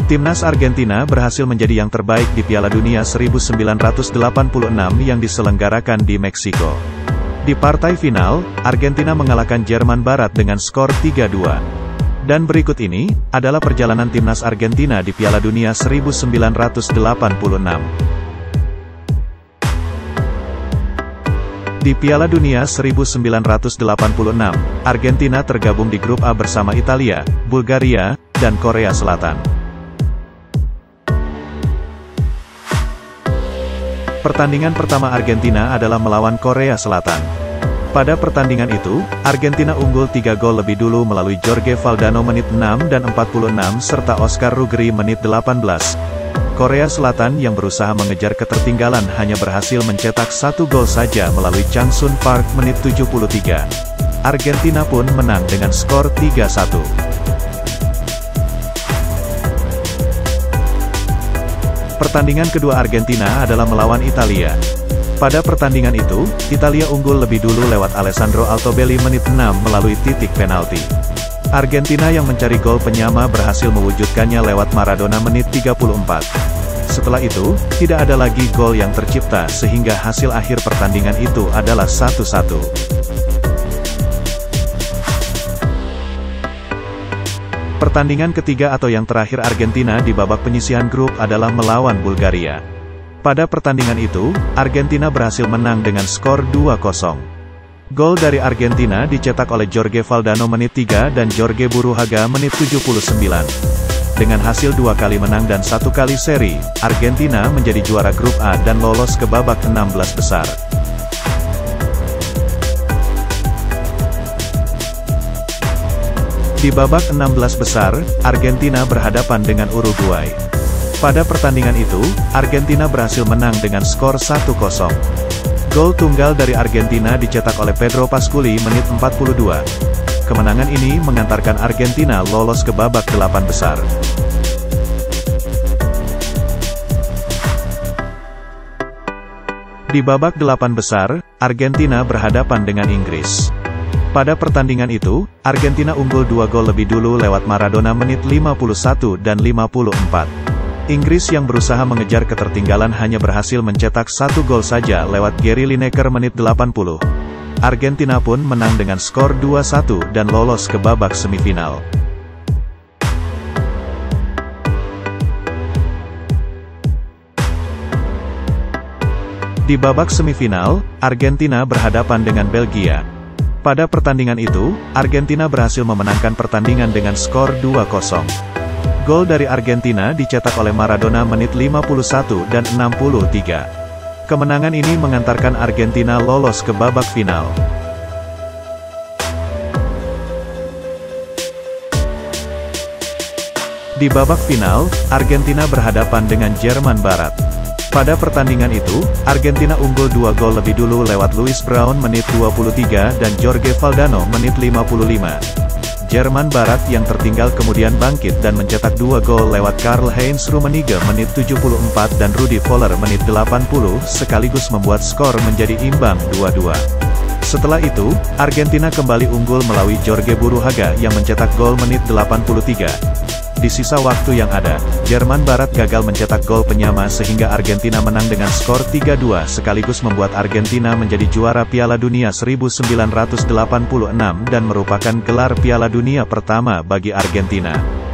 Timnas Argentina berhasil menjadi yang terbaik di Piala Dunia 1986 yang diselenggarakan di Meksiko. Di partai final, Argentina mengalahkan Jerman Barat dengan skor 3-2. Dan berikut ini, adalah perjalanan Timnas Argentina di Piala Dunia 1986. Di Piala Dunia 1986, Argentina tergabung di grup A bersama Italia, Bulgaria, dan Korea Selatan. Pertandingan pertama Argentina adalah melawan Korea Selatan. Pada pertandingan itu, Argentina unggul 3 gol lebih dulu melalui Jorge Valdano menit 6 dan 46 serta Oscar Ruggeri menit 18. Korea Selatan yang berusaha mengejar ketertinggalan hanya berhasil mencetak 1 gol saja melalui Chang Sun Park menit 73. Argentina pun menang dengan skor 3-1. Pertandingan kedua Argentina adalah melawan Italia. Pada pertandingan itu, Italia unggul lebih dulu lewat Alessandro Altobelli menit 6 melalui titik penalti. Argentina yang mencari gol penyama berhasil mewujudkannya lewat Maradona menit 34. Setelah itu, tidak ada lagi gol yang tercipta sehingga hasil akhir pertandingan itu adalah 1-1. Pertandingan ketiga atau yang terakhir Argentina di babak penyisihan grup adalah melawan Bulgaria. Pada pertandingan itu, Argentina berhasil menang dengan skor 2-0. Gol dari Argentina dicetak oleh Jorge Valdano menit 3 dan Jorge Buruhaga menit 79. Dengan hasil 2 kali menang dan 1 kali seri, Argentina menjadi juara grup A dan lolos ke babak 16 besar. Di babak 16 besar, Argentina berhadapan dengan Uruguay. Pada pertandingan itu, Argentina berhasil menang dengan skor 1-0. Gol tunggal dari Argentina dicetak oleh Pedro Pasculi menit 42. Kemenangan ini mengantarkan Argentina lolos ke babak 8 besar. Di babak 8 besar, Argentina berhadapan dengan Inggris. Pada pertandingan itu, Argentina unggul 2 gol lebih dulu lewat Maradona menit 51 dan 54. Inggris yang berusaha mengejar ketertinggalan hanya berhasil mencetak 1 gol saja lewat Gary Lineker menit 80. Argentina pun menang dengan skor 2-1 dan lolos ke babak semifinal. Di babak semifinal, Argentina berhadapan dengan Belgia. Pada pertandingan itu, Argentina berhasil memenangkan pertandingan dengan skor 2-0. Gol dari Argentina dicetak oleh Maradona menit 51 dan 63. Kemenangan ini mengantarkan Argentina lolos ke babak final. Di babak final, Argentina berhadapan dengan Jerman Barat. Pada pertandingan itu, Argentina unggul 2 gol lebih dulu lewat Louis Braun menit 23 dan Jorge Valdano menit 55. Jerman Barat yang tertinggal kemudian bangkit dan mencetak 2 gol lewat Karl-Heinz Rummenigge menit 74 dan Rudi Voller menit 80 sekaligus membuat skor menjadi imbang 2-2. Setelah itu, Argentina kembali unggul melalui Jorge Buruhaga yang mencetak gol menit 83. Di sisa waktu yang ada, Jerman Barat gagal mencetak gol penyama sehingga Argentina menang dengan skor 3-2 sekaligus membuat Argentina menjadi juara Piala Dunia 1986 dan merupakan gelar Piala Dunia pertama bagi Argentina.